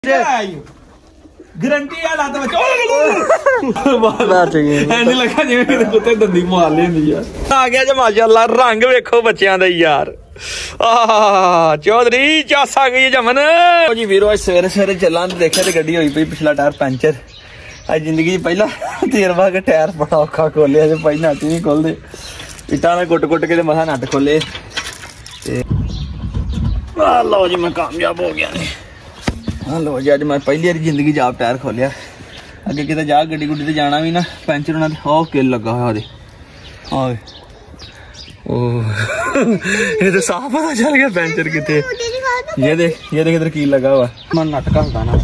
Guarantee ਆ ਲੱਤ ਵਿੱਚ ਐਨੀ ਲੱਗਾ ਜਿਵੇਂ ਕਿਤੇ ਕੁੱਤੇ ਦੰਦੀ ਮਾਰ ਲੈਂਦੀ ਆ। ਆ ਗਿਆ ਜੀ ਮਾਸ਼ਾਅੱਲਾ, ਰੰਗ ਵੇਖੋ ਬੱਚਿਆਂ ਦਾ ਯਾਰ। ਆਹ ਚੌਧਰੀ ਚਾਸ ਆ ਗਈ ਜਮਨ ਜੀ ਵੀਰੋ। ਅੱਜ ਸਵੇਰੇ ਸਵੇਰੇ ਚੱਲਾਂ ਤੇ ਦੇਖਿਆ ਤੇ ਗੱਡੀ ਹੋਈ ਪਈ ਪਿਛਲਾ ਟਾਇਰ ਪੈਂਚਰ। ਅੱਜ ਜ਼ਿੰਦਗੀ 'ਚ ਪਹਿਲਾਂ ਤਜਰਬਾ ਕਿ ਟਾਇਰ ਬੜਾ ਔਖਾ ਖੋਲਿਆ ਜੇ ਭਾਈ ਨੱਟ ਨਹੀਂ ਖੋਲਦੇ। ਇੱਟਾਂ ਨਾਲ ਕੁੱਟ ਕੇ ਤੇ ਮਸਾਂ ਨੱਟ ਖੋਲੇ ਤੇ ਆ ਲਓ ਜੀ ਮੈਂ ਕਾਮਯਾਬ ਹੋ ਗਿਆ ਨੇ। हाँ लो जी, अज मैं पहली बार जिंदगी आप टायर खोलिया। अगे किते जा गड्डी गुड्डी ते जाना भी ना, पैंचर होना ओ किल लगा हुआ ये तो साफ पता चल गया पैंचर किते। ये देख इधर कील लगा हुआ। मैं नट घसदा ना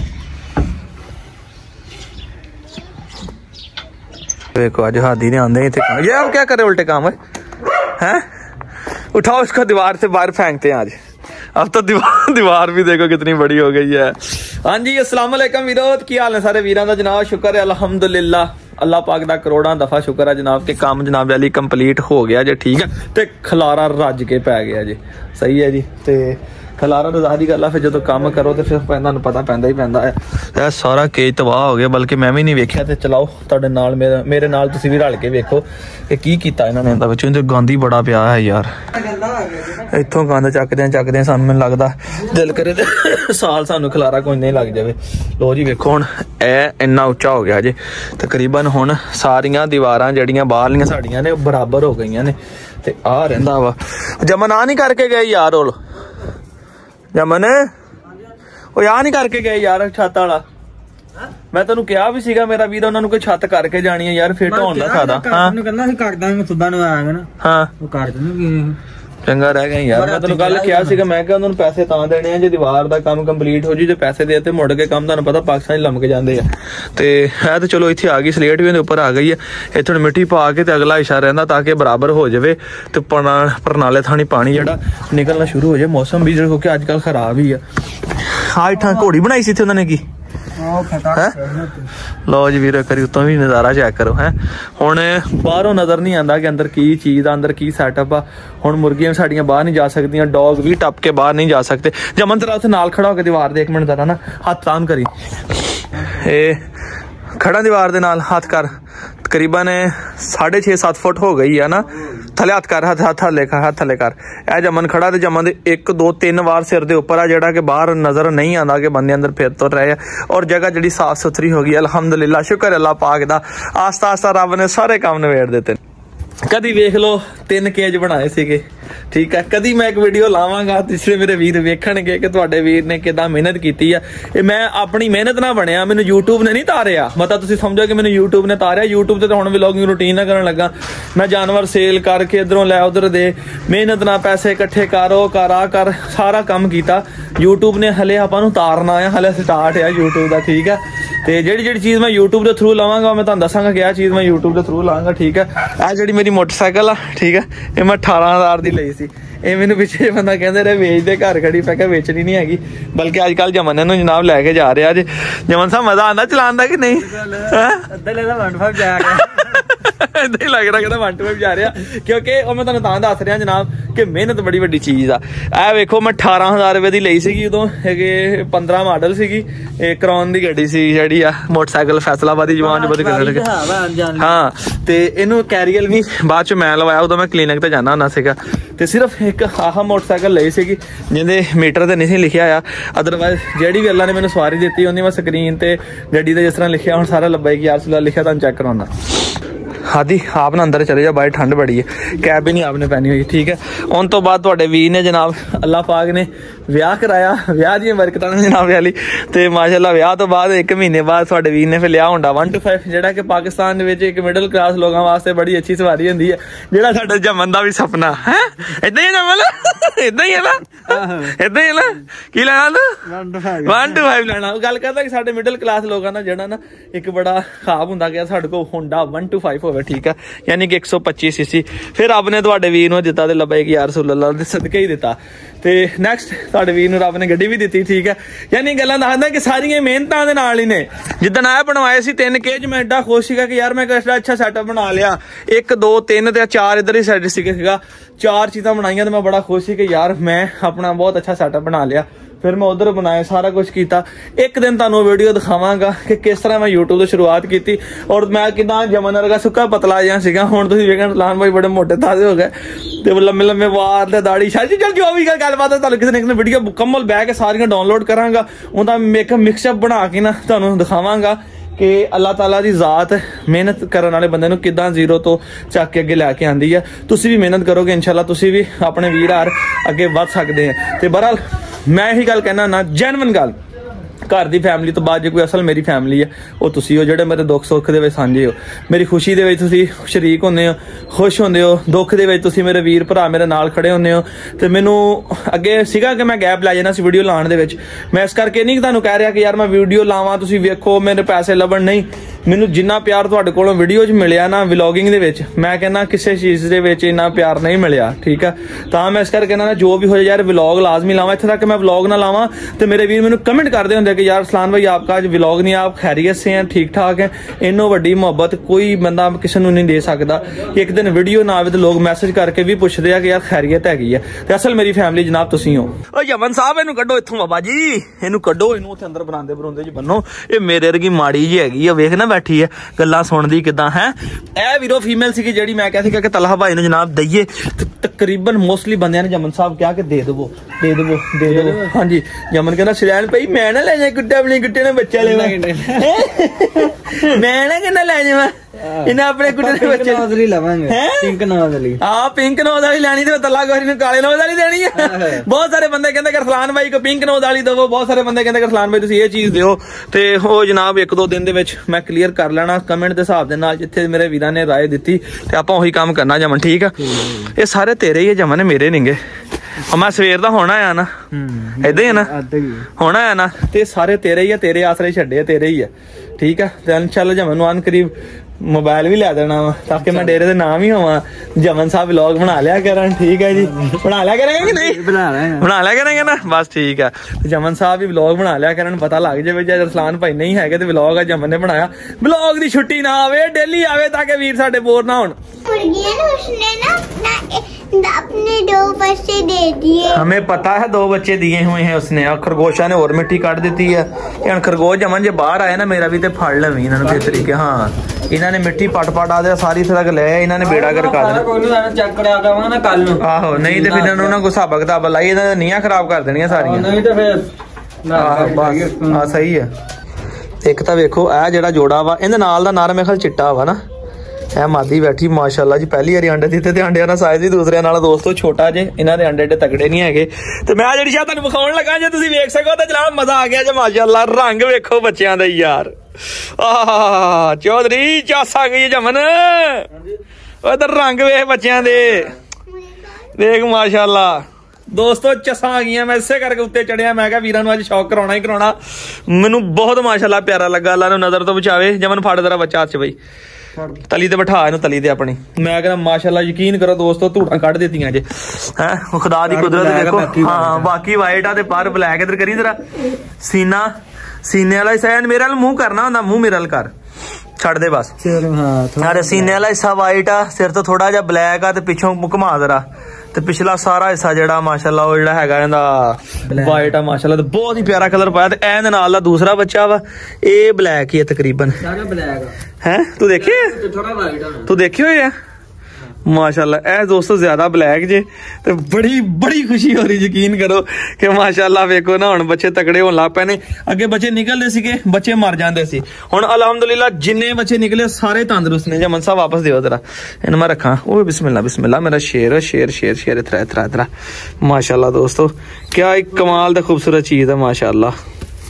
देखो। आज हादी ने आंदे थे। ये अब क्या करे उल्टे काम है? उठाओ इसको दीवार से बाहर फेंकते हैं आज। अब तो दीवार भी देखो कितनी बड़ी हो गई है। हाँ जी, अस्सलाम वालेकुम वीरों, की हाल है सारे वीरां दा जनाब? शुक्र है अल्हम्दुलिल्लाह। अल्लाह पाक दा करोड़ां दफा शुक्र है जनाब के काम जनाब वाली कंप्लीट हो गया जी। ठीक है ते खलारा रज के पै गया जी। सही है जी। ते खलारा तो ज़ाहिर गल है फिर जो काम करो तो फिर तुहानूं पता पैंदा ही पैंदा है। यह सारा केज तबाह हो गया, बल्कि मैं भी नहीं वेख्या। ते चलाओ तुहाडे नाल मेरे नाल तुसीं भी रल के वेखो कि की कीता इन्हां ने। इहदा विच गंद ही बड़ा पिया है यार। इत्थों गंद चकदे सानूं मैनूं लगदा दिल करे ते साल सानूं खलारा कोई नहीं लग जावे। लो जी वेखो हुण ए इन्ना उच्चा हो गया जी। तकरीबन हुण सारियां दीवारां जड़ियां बाहरलियां साडियां ने बराबर हो गईयां ने। ते आ रहिंदा वा जमन आ नहीं करके गए यार। ओल जमन ओ यार नहीं करके गए यार छत वाला। मैं तेनू कहा भी सीगा मेरा वीर उन्होंने कोई छत करके जानी है यार, फिर ढोण दा फायदा। चंगा रह गया यार। मैं तेन गल किया सीगा, मैं कहा उन्होंने पैसे तां देने हैं जे दीवार दा काम कंप्लीट हो जी। जे पैसे दे ते मुड़ के काम तुहानूं पता पाकिस्तान लमक जांदे आ। ते है ते चलो इत्थे आ गई, स्लेट भी उहदे उपर आ गई है। इत्थे हुण मिट्टी पा के ते अगला हिस्सा रहिंदा ताकि बराबर हो जावे ते परनाले थानी पानी जिहड़ा निकलना शुरू हो जाए। मौसम भी क्योंकि अजकल खराब ही है। हाँ इत्थां घोड़ी बनाई सी इत्थे उन्होंने की लो जी वीर करी उत्तों भी नज़ारा चेक करो है। हुण बाहरों नज़र नहीं आता कि अंदर की चीज़ अंदर की सैटअप आ। हुण मुर्गियां साडियां बाहर नहीं जा सकदियां, डॉग भी टप के बाहर नहीं जा सकते। जमन तेरा उत्थे नाल खड़ा होकर दीवार दे एक मिनट जरा ना हाथ तान करी। खड़ा दीवार दे नाल हाथ कर। तकरीबन 6.5-7 फुट हो गई है ना। थले हाथ कर, हाथ थले कर। ए जमन खड़ा ते जमन 1 2 3 बार सिर दे उपर आ जेड़ा कि बाहर नजर नहीं आता कि बंदे अंदर फिर तो रहे। और जगह जड़ी साफ सुथरी हो गई अल्हम्दुलिल्लाह। शुक्र अल्लाह पाक दा। आस्ता आस्ता रब ने सारे काम नवेड़ दिते। कदी वेख लो 3 केज बनाए सीगे। ठीक है, कदी मैं एक वीडियो लावांगा तीसरे मेरे वीर वेखणगे कि तुहाडे वीर ने किदां मेहनत कीती है। मैं अपनी मेहनत ना बनया, मैनूं यूट्यूब ने नहीं तारिया। मतलब तुसीं समझो कि मैनूं यूट्यूब ने तारिया। यूट्यूब ते हुण व्लॉगिंग रूटीन ना करन लगा। मैं जानवर सेल करके इधरों लै उधर दे मेहनत ना पैसे इकट्ठे कर सारा काम कीता। यूट्यूब ने हले आपां नूं तारना है, हले स्टार्ट है यूट्यूब दा। ठीक है, ते जेड़ी चीज़ मैं यूट्यूब के थ्रू लवांगा मैं तुहानूं दसांगा कि चीज़ मैं यूट्यूब के थ्रू लांगा। ठीक है, आ जी मेरी मोटरसाइकिल आ, ठीक है, ये मैं 18,000 की लई सी। ये मैनूं पिछे बंदा कहंदे रहे वेच दे, घर खड़ी। मैं कहा वेचनी नहीं हैगी, बल्कि अजकल जमन नूं जनाब लैके जा रहा जे। जमन साहब मजा आंदा चलान दा कि नहीं? इदां ही लग रहा कहता 125 जा रहा, क्योंकि मैं तुहानूं तां दस रहा जनाब कि मेहनत बड़ी वड्डी चीज़ आ। ऐ वेखो मैं 18,000 रुपए की लई सीगी उदों। 15 मॉडल सीगी, कराउन दी गड्डी सी जेहड़ी आ मोटरसाइकिल फैसलाबादी जवान जो बद। हाँ ते इनू कैरियल भी बाद च मैं लवाया। उदों मैं क्लीनिक ते जाना हुंदा सीगा ते सिर्फ एक आह मोटरसाइकिल लई सीगी जिहदे मीटर ते नहीं लिखिया आ। अदरवाइज जेहड़ी भी अल्लाह ने मैनूं सवारी दित्ती उहदी मैं स्क्रीन ते गड्डी ते जिस तरह लिखिया हुण सारा लब्बैक या रसूल लिखिया तुहानूं चेक करवाउंदा। हादी आप ना अंदर चले जाओ, बाहर ठंड बड़ी है, कैब भी नहीं आपने पहनी हुई। ठीक है, उन तो बाद तुहाडे वीर ने जनाब अल्लाह पाक ने विआह कराया। विआह दी बरकतां ने जनाब वाली ते माशाअल्लाह विआह तो बाद 1 महीने बाद तुहाडे वीर ने फिर लिया होंडा 125 जेड़ा कि पाकिस्तान दे विच एक मिडल क्लास लोगों वास्ते बड़ी अच्छी सवारी हुंदी है, जेड़ा साडा जमन दा भी सपना है। इदां ही जमन इदां ही है ना, इदां ही है ना। की लेना तू 125 लेना। गल करदा कि साडे मिडल क्लास लोगों ना जेड़ा ना एक बड़ा ख्वाब हुंदा कि साडे कोल होंडा 125 होवे। ठीक है, यानी कि 125 सीसी। फिर रब ने तुहाडे वीर नूं दित्ता ते लब्बैक या रसूल अल्लाह दे सदके ही दित्ता। ते नैक्सट तुहाडे वीर नूं रब ने गड्डी भी दित्ती। ठीक है, यानी गल्लां दसदा कि सारियां मेहनतां दे नाल ही ने। जिद्दन आ बनवाए सी 3 केज मैं एडा खुश सीगा कि यार मैं अच्छा सैटअप बना लिया। 1 2 3 ते 4 इधर ही सैट सीगा 4 चीज़ां बनाईयां ते मैं बड़ा खुश सी कि यार मैं अपना बहुत अच्छा सैटअप बना लिया। फिर मैं उधर बनाया, सारा कुछ किया। एक दिन तुहानू वीडियो दिखावांगा कि किस तरह मैं यूट्यूब तो शुरुआत की और मैं कितना जमन वर्गा सुक्का पतला जिहा सीगा। हुण तुसीं वेखण रसलान भाई बड़े मोटे ताजे हो गए ते लम्बे लम्बे वाल ते दाढ़ी शायद चल जो भी गलबात है तुहानू किसी ने वीडियो मुकम्मल बह के सारियां डाउनलोड करांगा, उहदा मेकअप मिक्सअप बना के ना तुहानू दिखावांगा कि अल्लाह ताला दी जात मेहनत करने वाले बंदे नूं किदां जीरो तो चक के अगे लैके आंदी है। तुसीं भी मेहनत करोगे इंशाल्लाह तुसीं भी अपने वीर हार अगे वध सकदे हैं। ते बहरहाल मैं यही गल कहना ना, जेन्युइन गल, घर की फैमिली तो बाद जो कोई असल मेरी फैमिली है वो तुसी हो, जेडे मेरे दुख सुख दे विच सांझे हो। मेरी खुशी दे विच तुसी शरीक होंदे हो, खुश होंदे हो, दुख दे विच तुसी मेरे वीर भरा मेरे नाल खड़े होंदे हो। ते मैनू अगे सीगा कि मैं गैप लै जाना सी वीडियो लाने दे विच। मैं इस करके नहीं तुहानू कह रहा कि यार मैं वीडियो लावां तुसी वेखो मेरे पैसे लभण, नहीं। मैनू जिन्ना प्यार तुहाडे कोलों वीडियो च मिलिया ना व्लॉगिंग दे विच, मैं कहना किसी चीज़ दे विच इन्ना प्यार नहीं मिलिया, ठीक है। तां मैं इस करके कहना जो भी हो यार व्लॉग लाजमी लावां। इत्थे तक मैं व्लॉग ना लावां तो मेरे वीर मैनू कमेंट करदे हुंदे कि यार रसलान भाई आपका आज व्लॉग नहीं, आप खैरियत से हैं, ठीक ठाक हैं। इन्नो वड्डी मोहब्बत कोई बंदा किसी नूं नहीं दे सकदा। एक दिन वीडियो ना आवे तो लोग मैसेज करके भी पुछदे आ कि यार खैरियत हैगी है। ते असल मेरी फैमिली जनाब तुसीं हो। ओ यमन साहब इनू कड्डो इत्थों बाबा जी, इनू कड्डो, इनू उत्थे अंदर बरांदे बरूंदे च बन्नो। ये मेरे वर्गी माड़ी जी हैगी है, वेख ना बैठी है गल्लां सुणदी किदां है। ए वीरो फीमेल सी जेड़ी मैं कह सी कि तलहा भाई नूं जनाब दईए, तकरीबन मोस्टली बंदियां ने जमन साहब क्या कि दे देवो दे देवो दे देवो। हाँ जी, जमन कहना शरैन भाई मैं ना ले जाए गुड्डे अपने गुड्डे ने बच्चा ले मैं ना कहना ले जावा इन्हें अपने गुड्डे ने बच्चे नोजली लवांगे, पिंक नोजली। हाँ पिंक नोज वाली लैनी तो तला गोरी ने काले नोज वाली देनी है। बहुत सारे बंदे कहते कि रसलान भाई को पिंक नोज वाली दवो, बहुत सारे बंदे कहते कि रसलान भाई तुसीं ये चीज दिओ। ते हो जनाब एक दो दिन दे विच मैं क्लीयर कर लेना कमेंट दे हिसाब दे नाल, जिथे मेरे वीरां ने राय दित्ती ते आपां ओही काम करना जमन, ठीक है। ये सारे तेरे ही है जमन, मेरे नहींगे। मैं सवेर दा होना है ना, इदां ही है ना, होना है ना, ते सारे तेरे ही है, तेरे आसरे छड्डे तेरे ही है, ठीक है। ते इंशाल्लाह जमन नूं करीब मोबाइल भी लै देना वा ताकि मैं डेरे दे नाम ही होवां, जमन साहब व्लॉग बना लिया करन, ठीक है जी। बना लिया करेंगे कि नहीं? बना लिया करेंगे ना, बस ठीक है। जमन साहब भी व्लॉग बना लिया करन, पता लग जाए जे रसलान भाई नहीं है तो व्लॉग जमन ने बनाया। व्लॉग दी छुट्टी ना आवे, डेली आवे ताकि वीर साडे बोर ना होण। अपने 2 बच्चे दे दिए, हमें पता है 2 बच्चे दिए हुए हैं उसने। और खरगोशा ने और मिट्टी काट दी है। खरगोश जमन जे बाहर आए ना मेरा भी तो फड़ लवी इन्होंने किस तरीके। हाँ इन्होंने मिट्टी पट पट आ सारी तक ले, इन्होंने बेड़ा कर आहो, नहीं तो फिर इन्होंने कोई हिसाबा किताबा लाई नींह खराब कर देनिया सारियां। हाँ सही है। एक तो वेखो ए जेड़ा जोड़ा वा इहदे नाल दा नर मेरे ख्याल चिट्टा वा ना, है मादी बैठी माशाल्लाह जी, पहली बारी अंडे दिते ते अंडियां दा साइज ही दूसरे नाल दोस्तों छोटा जे, इन्हां दे अंडे एडे तगड़े नहीं हैगे। ते मैं जेहड़ी शायद तुहानू विखाउण लगा जे तुसीं वेख सको ते जनाब मजा आ गया जे माशाल्लाह। रंग वेखो बच्चियां दे यार, आह चौधरी चस आ गई जमन, उधर रंग वेख बच्चियां दे देख माशाल्लाह। दोस्तों चसा आ गई, मैं इसे करके उत्ते चढ़िया, मैं क्या वीरां नूं अज शौक कराउणा ही कराउणा। मैनू बहुत माशाल्लाह प्यारा लगा, अल्लाह ने नजर तो बचावे। जमन फड़ तेरा बच्चा हथ च बई, तली ते बैठा इनू, तली ते अपनी। मैं कहना माशाल्लाह यकीन करो दोस्तों धूड़ा कढ़ दित्तियां जे, हैं खुदा दी कुदरत देखो। हाँ बाकी वाइट आ ते पर ब्लैक। इधर करी जरा सीना, सीने वाला हिस्सा मेरे वाल मुंह करना होंदा, मुंह मेरे वाल कर छड़ दे बस। अरे सीने वाला हिस्सा वाइट आ, सिर तो थोड़ा जा ब्लैक आ, ते पिछों घुमा जरा, ते पिछला सारा हिस्सा जेड़ा माशाल्लाह वो जेड़ा हैगा इहदा वाइट आ माशाल्लाह। ते बहुत ही प्यारा कलर पाया। ते एंदे नाल दा दूसरा बच्चा वा ए ब्लैक ही है तकरीबन, सारा ब्लैक है। तू देखे थोड़ा वाइट है, तू देखे हुए है माशाल्लाह। ए दोस्तों ज्यादा ब्लैक जे, ते बड़ी बड़ी खुशी हो रही, यकीन करो कि माशाल्लाह वेखो ना हुण बच्चे तगड़े होण लग पे ने। अगे बच्चे निकलदे सीगे, बच्चे मर जांदे सी, हुण अल्हम्दुलिल्लाह जिन्ने बच्चे निकले सारे तंदुरुस्त ने। जमन साहब वापस दिओ जरा इन्हूं मैं रखां। ओ बिस्मिल्लाह बिस्मिल्लाह, मेरा शेर शेर शेर शेर इतरा इतरा इतरा माशाल्लाह। दोस्तों क्या एक कमाल दा खूबसूरत चीज है माशाल्लाह।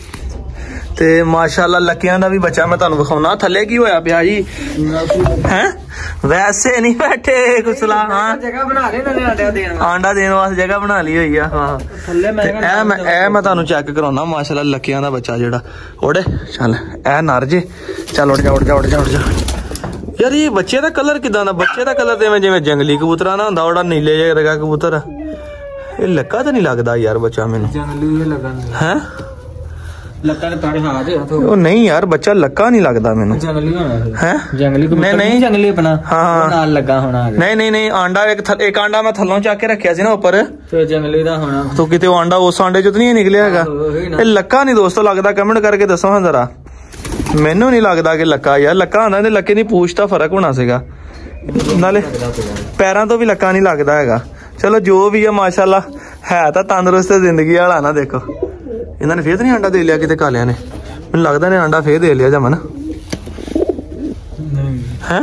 ते माशाल्लाह लकियां दा भी बच्चा मैं तुहानू विखाउणा। थल्ले की होया पिया जी हैं? वैसे नहीं बैठे कुछ हाँ जगह बना ले, आंडा देने वास्ते जगह बना ली हुई है। हाँ मैं तुहानू चेक कराउणा माशाल्लाह लकियां दा बच्चा जेड़ा ओड़े चल ए नर जे चल उड़ जा उड़ जा उड़ जा उड़ जा। यार ये बच्चे दा कलर किदां दा? बच्चे दा कलर ते जिवें जंगली कबूतरा ना हुंदा ओड़ा नीले जे रंगा कबूतर, ये लक्का तो नहीं लगदा यार बच्चा मैनू, जंगली लगा है ਲੱਕਾਂ ਦੇ ਤਾਰੇ ਹਾਂ ਦੇ ਉਹ ਨਹੀਂ ਯਾਰ ਬੱਚਾ ਲੱਕਾ ਨਹੀਂ ਲੱਗਦਾ ਮੈਨੂੰ। ਜੰਗਲੀ ਹੋਣਾ ਹੈ ਜੰਗਲੀ ਨਹੀਂ ਜੰਗਲੀ ਆਪਣਾ ਹਾਂ ਨਾਲ ਲੱਗਾ ਹੋਣਾ। ਨਹੀਂ ਆਂਡਾ ਇੱਕ ਆਂਡਾ ਮੈਂ ਥੱਲੋਂ ਚੱਕ ਕੇ ਰੱਖਿਆ ਸੀ ਨਾ ਉੱਪਰ ਤੇ ਜੰਗਲੀ ਦਾ ਹੋਣਾ। ਤੂੰ ਕਿਤੇ ਉਹ ਆਂਡਾ ਉਸ ਆਂਡੇ ਚੋਂ ਤਾਂ ਨਹੀਂ ਨਿਕਲਿਆ ਹੈਗਾ। ਇਹ ਲੱਕਾ ਨਹੀਂ ਦੋਸਤੋ ਲੱਗਦਾ, ਕਮੈਂਟ ਕਰਕੇ ਦੱਸੋ ਹਾਂ ਜ਼ਰਾ। ਮੈਨੂੰ ਨਹੀਂ ਲੱਗਦਾ ਕਿ ਲੱਕਾ ਯਾਰ, ਲੱਕਾ ਹੁੰਦਾ ਤੇ ਲੱਕੇ ਦੀ ਪੂਛ ਦਾ ਫਰਕ ਹੋਣਾ ਸੀਗਾ, ਨਾਲੇ ਪੈਰਾਂ ਤੋਂ ਵੀ ਲੱਕਾ ਨਹੀਂ ਲੱਗਦਾ ਹੈਗਾ। ਚਲੋ ਜੋ ਵੀ ਆ ਮਾਸ਼ਾਅੱਲਾ ਹੈ ਤਾਂ ਤੰਦਰੁਸਤ ਜ਼ਿੰਦਗੀ ਵਾਲਾ ਨਾ। ਦੇਖੋ ਇਹਨਾਂ ਨੇ ਫੇਰ ਨਹੀਂ ਆਂਡਾ ਦੇ ਲਿਆ ਕਿਤੇ ਕਾਲਿਆਂ ਨੇ, ਮੈਨੂੰ ਲੱਗਦਾ ਨੇ ਆਂਡਾ ਫੇਰ ਦੇ ਲਿਆ ਜਮਨ ਹੈ।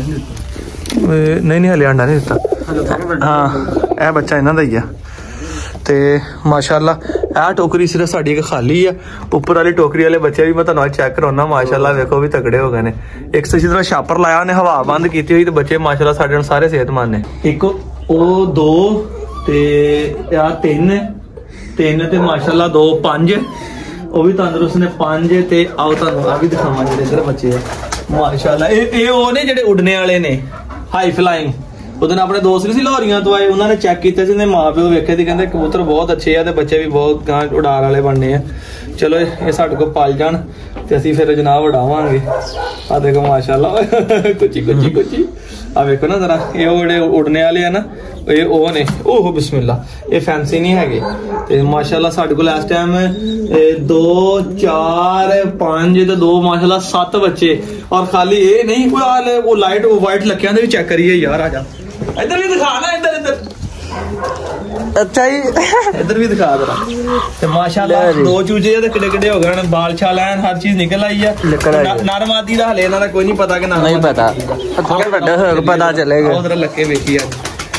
ਨਹੀਂ ਹਲੇ ਆਂਡਾ ਨਹੀਂ ਦਿੱਤਾ। ਹਾਂ ਇਹ ਬੱਚਾ ਇਹਨਾਂ ਦਾ ਹੀ ਆ। ਤੇ ਮਾਸ਼ਾਅੱਲਾ ਇਹ ਟੋਕਰੀ ਸਿਰਫ ਸਾਡੀ ਇੱਕ ਖਾਲੀ ਆ, ਉੱਪਰ ਵਾਲੀ ਟੋਕਰੀ ਵਾਲੇ ਬੱਚੇ ਵੀ ਮੈਂ ਤੁਹਾਨੂੰ ਚੈੱਕ ਕਰਾਉਣਾ। ਮਾਸ਼ਾਅੱਲਾ ਵੇਖੋ ਵੀ ਤਗੜੇ ਹੋ ਗਏ ਨੇ। ਇੱਕ ਸੱਚੀ ਤਰ੍ਹਾਂ ਛਾਪਰ ਲਾਇਆ ਉਹਨੇ, ਹਵਾ ਬੰਦ ਕੀਤੀ ਹੋਈ, ਤੇ ਬੱਚੇ ਮਾਸ਼ਾਅੱਲਾ ਸਾਡੇ ਨਾਲ ਸਾਰੇ ਸਿਹਤਮੰਦ ਨੇ। ਇੱਕ ਉਹ 2 ਤੇ ਆ 3 ਤੇ ਮਾਸ਼ਾਅੱਲਾ 2 5 ਉਹ ਵੀ ਤੰਦਰੁਸਤ ਨੇ 5 ਤੇ ਆਓ ਤੁਹਾਨੂੰ ਆ ਵੀ ਦਿਖਾਵਾਂ ਜਿਹੜੇ ਇੱਧਰ ਬੱਚੇ ਆ ਮਾਸ਼ਾਅੱਲਾ। ਇਹ ਉਹ ਨੇ ਜਿਹੜੇ ਉੱਡਣੇ ਵਾਲੇ ਨੇ, ਹਾਈ ਫਲਾਈਂਗ। ਉਹਦੇ ਨਾਲ ਆਪਣੇ ਦੋਸਤ ਵੀ ਸੀ ਲਾਹੌਰੀਆਂ ਤੋਂ ਆਏ, ਉਹਨਾਂ ਨੇ ਚੈੱਕ ਕੀਤਾ ਸੀ, ਉਹਦੇ ਮਾਂ ਪਿਓ ਵੇਖੇ ਤੇ ਕਹਿੰਦੇ ਕਬੂਤਰ ਬਹੁਤ ਅੱਛੇ ਆ ਤੇ ਬੱਚੇ ਵੀ ਬਹੁਤ ਗਾਂ ਉਡਾਰ ਵਾਲੇ ਬਣਨੇ ਆ। ਚਲੋ ਇਹ ਸਾਡੇ ਕੋਲ ਪਲ ਜਾਣ ਤੇ ਅਸੀਂ ਫਿਰ ਜਨਾਬ ਉਡਾਵਾਂਗੇ। ਆ ਦੇਖੋ ਮਾਸ਼ਾਅੱਲਾ ਕੁਚੀ ਆ ਵੇਖੋ ਨਾ ਜ਼ਰਾ, ਇਹ ਉਹ ਜਿਹੜੇ ਉਡਣੇ ਵਾਲੇ ਆ ਨਾ, ਇਹ ਉਹ ਨੇ। ਉਹ ਬਿਸਮਿਲ੍ਲਾ, ਇਹ ਫੈਂਸੀ ਨਹੀਂ ਹੈਗੇ। ਤੇ ਮਾਸ਼ਾਅੱਲਾ ਸਾਡੇ ਕੋਲ ਇਸ ਟਾਈਮ 2 4 5 ਤੇ 2 ਮਾਸ਼ਾਅੱਲਾ 7 ਬੱਚੇ। ਔਰ ਖਾਲੀ ਇਹ ਨਹੀਂ ਕੋਈ ਹਾਲੇ ਉਹ ਲਾਈਟ ਉਹ ਵਾਈਟ ਲੱਕਿਆਂ ਦੇ ਵੀ ਚੈੱਕ ਕਰੀਏ ਯਾਰ। ਆ ਜਾ ਇੱਧਰ ਵੀ ਦਿਖਾ ਨਾ, ਇੱਧਰ ਅੱਛਾ ਜੀ ਇੱਧਰ ਵੀ ਦਿਖਾ ਜਰਾ। ਤੇ ਮਾਸ਼ਾਅੱਲਾ 2 ਚੂਜੇ ਤੇ ਕਿੱਡੇ ਹੋ ਗਏ, ਬਾਲ ਛਾਲ ਐਨ ਹਰ ਚੀਜ਼ ਨਿਕਲ ਆਈ ਆ। ਨਰਮਾਦੀ ਦਾ ਹਲੇ ਇਹਨਾਂ ਦਾ ਕੋਈ ਨਹੀਂ ਪਤਾ ਕਿ ਨਹੀਂ ਪਤਾ, ਪਤਾ ਚੱਲੇਗਾ। ਉਧਰ ਲੱਕੇ ਵੇਖੀ ਆ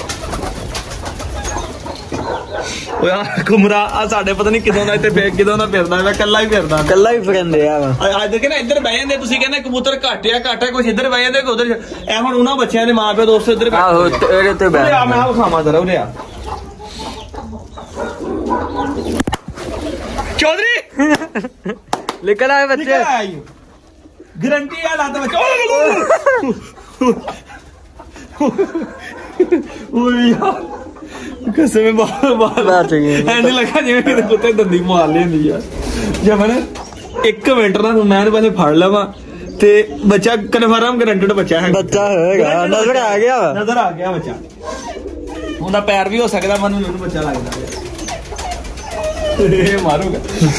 ਉਹ ਯਾਰ ਘੁਮਰਾ ਆ ਸਾਡੇ ਪਤਾ ਨਹੀਂ ਕਿਦੋਂ ਦਾ ਇੱਥੇ ਕਿਦੋਂ ਦਾ ਫਿਰਦਾ ਮੈਂ ਕੱਲਾ ਹੀ ਫਿਰਦੇ ਆ। ਅੱਜ ਦੇਖੇ ਨਾ ਇੱਧਰ ਬਹਿ ਜਾਂਦੇ, ਤੁਸੀਂ ਕਹਿੰਦੇ ਕਬੂਤਰ ਘੱਟ ਆ ਕੁਛ ਇੱਧਰ ਬਹਿ ਜਾਂਦੇ ਉਧਰ। ਇਹ ਹੁਣ ਉਹਨਾਂ ਬੱਚਿਆਂ ਦੇ ਮਾਂ ਪਿਓ ਦੋਸਤ ਇੱਧਰ ਮੈਂ ਆ ਵਿਖਾਵਾਂ ਜ਼ਰਾ। ਉਰੇ ਆ ਚੌਧਰੀ ਨਿਕਲ ਆਏ ਬੱਚੇ, ਗਰੰਟੀ ਆ ਲਾਤਾ ਬੱਚਾ। ਓਏ ਯਾਰ ਕਿਸੇ ਬਾਹਰ ਐਂਡ ਲੱਗਾ ਜਿਵੇਂ ਕਿਤੇ ਕੁੱਤੇ ਦੰਦੀ ਮਾਰ ਲੈਂਦੀ ਆ। ਜਮਨ 1 ਮਿੰਟ ਨਾ ਮੈਂ ਪਹਿਲੇ ਫੜ ਲਵਾਂ ਤੇ ਬੱਚਾ ਕਨਫਰਮ ਗਰੰਟਡ ਬੱਚਾ ਹੈ। ਬੱਚਾ ਹੋਏਗਾ, ਨਜ਼ਰ ਆ ਗਿਆ ਬੱਚਾ। ਉਹਦਾ ਪੈਰ ਵੀ ਹੋ ਸਕਦਾ, ਮੈਨੂੰ ਬੱਚਾ ਲੱਗਦਾ ਇਹ ਮਾਰੂਗਾ।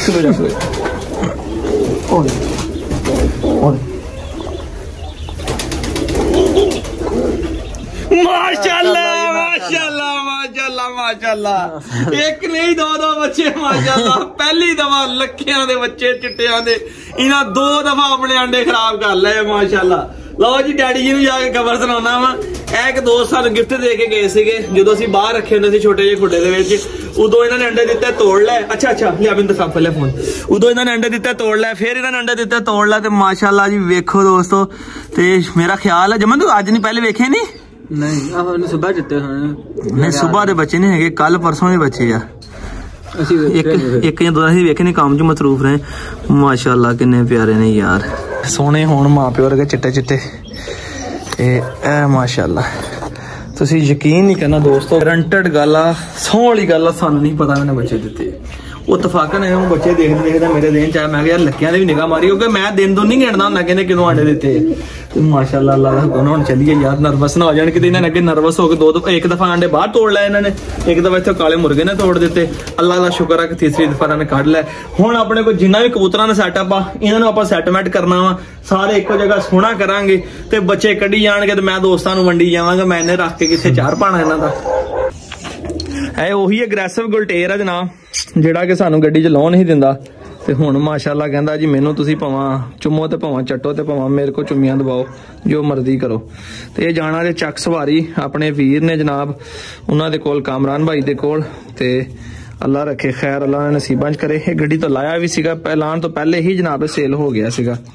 ਮਾਸ਼ਾਅੱਲਾ ਇੱਕ ਨਹੀਂ 2 ਬੱਚੇ ਮਾਸ਼ਾਅੱਲਾ। ਪਹਿਲੀ ਦਫਾ ਲੱਖਿਆਂ ਦੇ ਬੱਚੇ ਚਿੱਟਿਆਂ ਦੇ, ਇਹਨਾਂ 2 ਦਫਾ ਆਪਣੇ ਆਂਡੇ ਖਰਾਬ ਕਰ ਲਏ ਮਾਸ਼ਾਅੱਲਾ। ਲਓ ਜੀ ਡੈਡੀ ਜੀ ਨੂੰ ਜਾ ਕੇ ਖਬਰ ਸੁਣਾਉਣਾ ਵਾ। ਇਹ ਇੱਕ ਦੋਸਤ ਸਾਨੂੰ ਗਿਫਟ ਦੇ ਕੇ ਗਏ ਸੀਗੇ ਜਦੋਂ ਅਸੀਂ ਬਾਹਰ ਰੱਖੇ ਹੁੰਦੇ ਸੀ ਛੋਟੇ ਜਿਹੇ ਖੁੱਡੇ ਦੇ ਵਿੱਚ। ਉਦੋਂ ਇਹਨਾਂ ਨੇ ਅੰਡੇ ਦਿੱਤੇ, ਤੋੜ ਲੈ। ਅੱਛਾ ਲਿਆ ਮੈਨੂੰ ਦਿਖਾ ਪਹਿਲੇ ਫੋਨ। ਉਦੋਂ ਇਹਨਾਂ ਨੇ ਅੰਡੇ ਦਿੱਤੇ, ਤੋੜ ਲੈ। ਫਿਰ ਇਹਨਾਂ ਨੇ ਅੰਡੇ ਦਿੱਤੇ, ਤੋੜ ਲੈ। ਤੇ ਮਾਸ਼ਾਅੱਲਾ ਜੀ ਵੇਖੋ ਦੋਸਤੋ, ਤੇ ਮੇਰਾ ਖਿਆਲ ਹੈ ਜਮਨ ਤੂੰ ਅੱਜ ਨਹੀਂ ਪਹਿਲੇ ਵੇਖੇ ਨਹੀਂ ਆਹ ਸੁਬਹ ਦਿੱਤੇ ਹਨ। ਨਹੀਂ ਸੁਬਹ ਦੇ ਬੱਚੇ ਨਹੀਂ ਹੈਗੇ, ਕੱਲ ਪਰਸੋਂ ਦੇ ਬੱਚੇ ਆ। ਇੱਕ ਜਾਂ 2 ਅਸੀਂ ਵੇਖੇ ਨਹੀਂ, ਕੰਮ 'ਚ ਮਸਰੂਫ ਰਹੇ। ਮਾਸ਼ਾਅੱਲਾ ਕਿੰਨੇ ਪਿਆਰੇ ਨੇ ਯਾਰ, ਸੋਹਣੇ ਹੋਣ ਮਾਂ ਪਿਓ ਵਰਗੇ ਚਿੱਟੇ ਇਹ ਮਾਸ਼ਾਅੱਲਾ। ਤੁਸੀਂ ਯਕੀਨ ਨਹੀਂ ਕਰਨਾ ਦੋਸਤੋ, ਗਰੰਟਡ ਗੱਲ ਆ, ਸੌਂ ਵਾਲੀ ਗੱਲ ਆ। ਸਾਨੂੰ ਨਹੀਂ ਪਤਾ ਮੈंने ਬੱਚੇ ਦਿੱਤੇ, ਉਹ ਤਫਾਕਨ ਹੈ। ਉਹ ਬੱਚੇ ਦੇਖਦੇ ਮੇਰੇ ਦੇਣ ਚ ਆਇਆ। ਮੈਂ ਕਿਹਾ ਯਾਰ ਲੱਕਿਆਂ ਦੇ ਵੀ ਨਿਗਾਹ ਮਾਰੀ, ਕਿਉਂਕਿ ਮੈਂ ਦਿਨ ਤੋਂ ਨਹੀਂ ਗਿਣਦਾ ਹੁੰਦਾ ਕਹਿੰਦੇ ਕਿਦੋਂ ਆਂਡੇ ਦਿੱਤੇ। ਮਾਸ਼ਾਅੱਲਾ ਅੱਲਾਹ ਦਾ ਹੁਕਮ। ਹੁਣ ਚੱਲੀਏ ਯਾਰ, ਨਰਵਸ ਨਾ ਹੋ ਜਾਣ ਕਿਤੇ। ਇਹਨਾਂ ਨੇ ਅੱਗੇ ਨਰਵਸ ਹੋ ਕੇ 1 ਦਫਾ ਆਂਡੇ ਬਾਹਰ ਤੋੜ ਲਏ ਇਹਨਾਂ ਨੇ, 1 ਦਫਾ ਇੱਥੇ ਕਾਲੇ ਮੁਰਗੇ ਨੇ ਤੋੜ ਦਿੱਤੇ। ਅੱਲਾਹ ਦਾ ਸ਼ੁਕਰ ਆ ਕਿ ਤੀਸਰੀ ਦਫਾ ਇਹਨਾਂ ਨੇ ਕੱਢ ਲਿਆ। ਹੁਣ ਆਪਣੇ ਕੋਲ ਜਿੰਨਾ ਵੀ ਕਬੂਤਰਾਂ ਦਾ ਸੈਟਅਪ ਆ, ਇਹਨਾਂ ਨੂੰ ਆਪਾਂ ਸੈਟਮੈਂਟ ਕਰਨਾ ਵਾ, ਸਾਰੇ ਇੱਕੋ ਜਗ੍ਹਾ ਸੋਹਣਾ ਕਰਾਂਗੇ ਤੇ ਬੱਚੇ ਕੱਢੀ ਜਾਣਗੇ ਤੇ ਮੈਂ ਦੋਸਤਾਂ ਨੂੰ ਵੰਡੀ ਜਾਵਾਂਗਾ। ਮੈਂ ਇਹਨੇ ਰੱਖ ਕੇ ਕਿੱਥੇ ਚਾਰ ਪਾਣਾ ਇਹਨਾਂ ਦਾ। ਇਹ ਉਹੀ ਅਗਰੈਸਿਵ ਗੁਲਟੇਰ ਆ ਜਨਾਬ, ਜਿਹੜਾ ਕਿ ਸਾਨੂੰ ਗੱਡੀ 'ਚ ਲਾਉਣ ਨਹੀਂ ਦਿੰਦਾ। ਤੇ ਹੁਣ ਮਾਸ਼ਾਅੱਲਾ ਕਹਿੰਦਾ ਜੀ ਮੈਨੂੰ ਤੁਸੀਂ ਭਾਵਾਂ ਚੁੰਮੋ ਤੇ ਭਾਵਾਂ ਚੱਟੋ ਤੇ ਭਾਵਾਂ ਮੇਰੇ ਕੋ ਚੁੰਮੀਆਂ ਦਬਾਓ, ਜੋ ਮਰਜ਼ੀ ਕਰੋ। ਤੇ ਇਹ ਜਾਣਾ ਜੇ ਚੱਕ ਸਵਾਰੀ ਆਪਣੇ ਵੀਰ ਨੇ ਜਨਾਬ, ਉਹਨਾਂ ਦੇ ਕੋਲ, ਕਾਮਰਾਨ ਭਾਈ ਦੇ ਕੋਲ। ਤੇ ਅੱਲਾ ਰੱਖੇ ਖੈਰ, ਅੱਲਾ ਨੇ ਨਸੀਬਾਂ 'ਚ ਕਰੇ। ਇਹ ਗੱਡੀ ਤੋਂ ਲਾਇਆ ਵੀ ਸੀਗਾ, ਐਲਾਨ ਤੋਂ ਪਹਿਲੇ ਹੀ ਜਨਾਬ ਸੇਲ ਹੋ ਗਿਆ ਸੀਗਾ।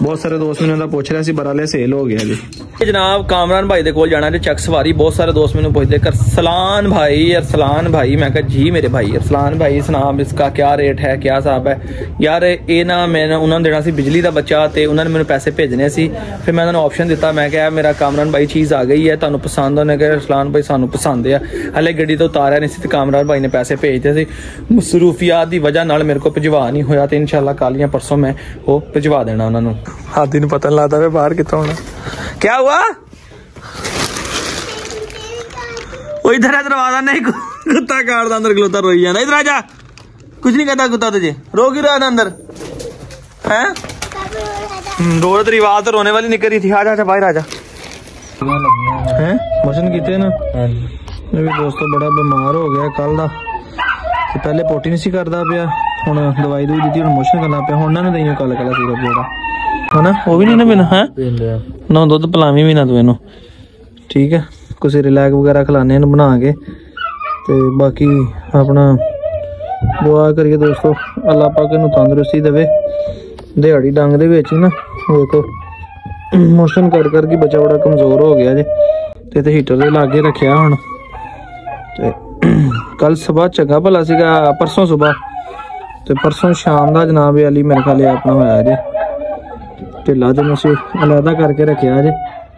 ਬਹੁਤ ਸਾਰੇ ਦੋਸਤ ਮੈਨੂੰ ਪੁੱਛ ਰਹੇ ਸੀ ਬਰਾਲੇ ਸੇਲ ਹੋ ਗਿਆ ਜੀ जनाब कामरान भाई दे कोल जाना जे चक सवारी बहुत सारे दोस्त मैंने पूछते अरसलान भाई मैं कहा जी मेरे भाई अरसलान भाई सुनाम इसका क्या रेट है क्या हिसाब है यार ये ना मैंने उन्होंने देना सी बिजली का बच्चा तो उन्होंने मैंने पैसे भेजने सी फिर मैं उन्होंने ऑप्शन दिता मैं क्या मेरा कामरान भाई चीज़ आ गई है तुहानू पसंद उन्हें कहा अरसलान भाई सानू पसंद है हले गड्डी तो उतारिया नहीं सी कामरान भाई ने पैसे भेजते सी मसरूफियात की वजह नाल मेरे को भिजवा नहीं होया तो इंशाल्लाह कल या परसों मैं वो भिजवा देना उन्होंने हाथी नूं पता नहीं लगता वे बाहर कितों होना क्या हुआ वो इधर है दरवाजा नहीं कुत्ता काटता अंदर खलोता रोई जाना इधर आजा कुछ नहीं कहता कुत्ता तुझे रो क्यों रहा था अंदर हैं रो तेरी आवाज तो रोने वाली निकल रही थी आजा बाहर आजा हैं मोशन कीते ना मैं भी दोस्तों बड़ा बीमार हो गया कल दा ते पहले पोटी नहीं सी करदा पिया हुण दवाई दूई दी हुण मोशन करना पिया हुण ना दईयो कल कला सिरप जोड़ा है ना वो भी नहीं ना पीना है ना दुध पिलावी भी ना तू इनू ठीक है कुछ रिलैक्स वगैरह खिलाने बना के ते बाकी अपना दुआ करिए दोस्तों अल्लाह पाक इनू तंदुरुस्ती देवे दिहाड़ी डंग दे विच ना देखो मोशन कर के बच्चा बड़ा कमजोर हो गया जे ते हीटर दे लागे रखिया हुण ते कल सुबह चंगा भला सीगा परसों सुबह ते परसों शाम दा जनाब अली मेरे ख्याल अपना होया जे ढिला तो मैं अलहदा करके रखिया जी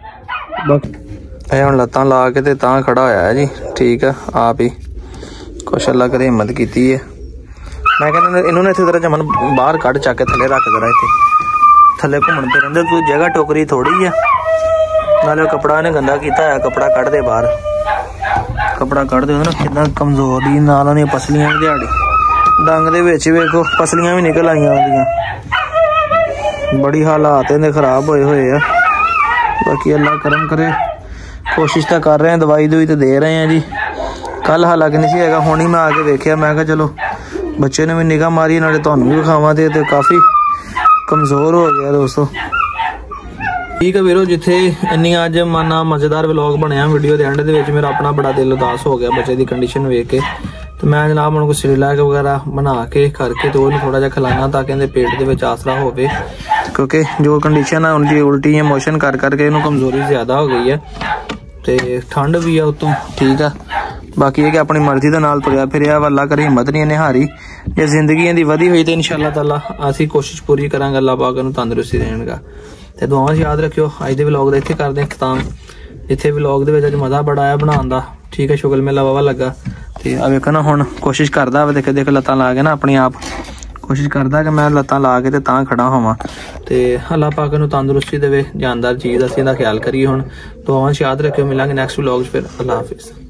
हम लत्तां ला के ते तां खड़ा होया जी ठीक है आप ही कुछ अल्लाह करे हिम्मत की है मैं कहना इन्होंने इतने तरह जमन बाहर कढ़ चक के थले रख देना इतने थले घूमन फिरन दे कोई जगह टोकरी थोड़ी है नाले कपड़ा ने गंदा किया है कपड़ा कढ़ दे बाहर कपड़ा कढ़ दे ना कितना कमजोरी नाल दी पसलियां भी दिहाड़ी डंग दे विच वेखो पसलियां भी निकल आईयां ओदियां बड़ी हालात इन्हें खराब होए हुए है बाकी अल्लाह करम करे कोशिश तो कर रहे हैं दवाई दुई तो दे रहे हैं जी कल हालांकि नहीं है हुणी मैं आके देखिया मैं कहा चलो बच्चे ने भी निगाह मारी नाले तुहानू भी विखावां ते काफ़ी कमज़ोर हो गया दोस्तों ठीक है वीरो जिथे इन्नी अज माना मज़ेदार व्लॉग बनया वीडियो के एंड दे मेरा अपना बड़ा दिल उदास हो गया बच्चे की कंडीशन वेख के तो मैं जनाब उनको सिरलैक वगैरह बना के करके तो उन्हें थोड़ा जा खिलाना ताकि इनके पेट के आसरा हो क्योंकि जो कंडीशन है उनकी उल्टी मोशन कर करके इन्हों कमजोरी ज्यादा हो गई है तो ठंड भी है उतों ठीक है बाकी ये कि अपनी मर्जी के नाल तुरया फिरया अल्लाह करे हिम्मत नहीं इन्हें हारी जे जिंदगी इहदी वधी हुई तो इंशाअल्लाह ताला असीं कोशिश पूरी करांगे अल्लाह पाक इहनूं तंदुरुस्ती देणगा ते दुआवां याद रखियो अज दे व्लॉग दा इत्थे करदे हां खत्म इत्थे व्लॉग दे विच अज मज़ा बड़ा आया बनाउण दा ठीक है शुगर मेला वावा लगा तो आ वेखो ना हुण कोशिश करदा देख देख लत्तां ला के ना अपनी आप कोशिश करदा कि मैं लत्तां ला के तां खड़ा होवां ते अल्लाह पाक नूं तंदुरुस्ती देवे जानदार चीज़ असीं दा ख्याल करिए हुण दुआवां याद रखियो मिलांगे नैक्सट व्लॉग फिर अल्लाह हाफिज़।